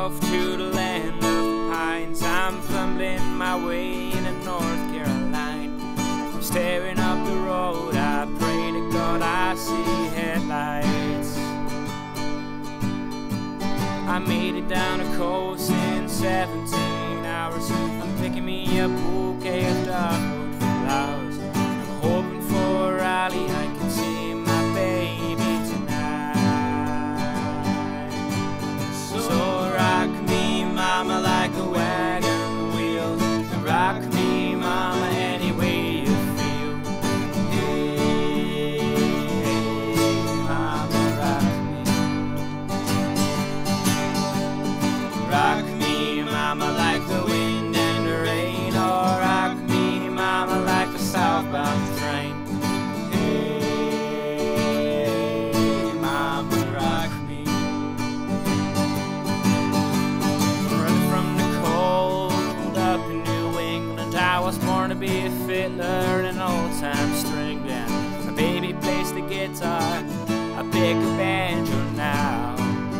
off to the land of the pines. I'm fumbling my way into North Carolina. I'm staring up the road, I pray to God I see headlights. I made it down the coast in 17 hours. I'm picking me a bouquet of dogwood flowers. I'm hoping for a rally, I can see my baby tonight. So rock me, mama, like a wagon wheel. Rock me, mama, any way you feel. Hey, mama, rock me. Rock me, mama, like the wind and the rain. Or rock me, mama, like a southbound train. Hey, mama, rock me. Running from the cold up in New England, I was born to be a fiddler in an old-time string band. My baby plays the guitar, I pick a banjo now.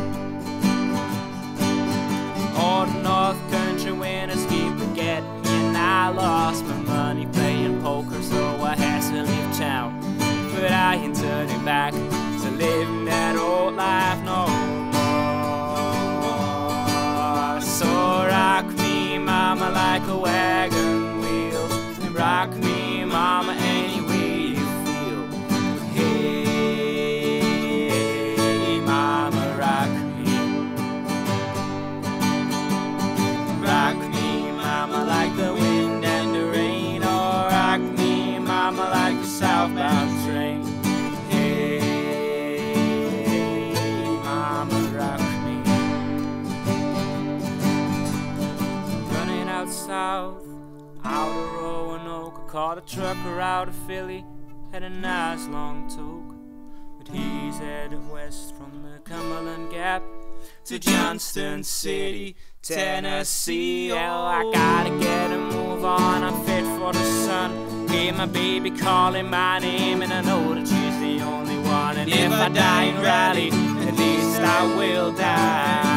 All the North Country winners keep forgetting me, and I lost my money playing poker, so I had to leave town. But I ain't turning back to living that old life no more. So rock me, mama, like a wagon wheel. And rock me, mama, any way you feel. Hey, mama, rock me. Rock me, mama, like the wind and the rain. Or rock me, mama, like a southbound train. Hey, mama, rock me. Running out south, out of Roanoke, I caught a trucker out of Philly, had a nice long toque. But he's headed west from the Cumberland Gap to Johnston City, Tennessee. Oh, I gotta get a move on, I'm fit for the sun. Hear my baby calling my name, and I know that she's the only one. And if I die in Raleigh, at least I will die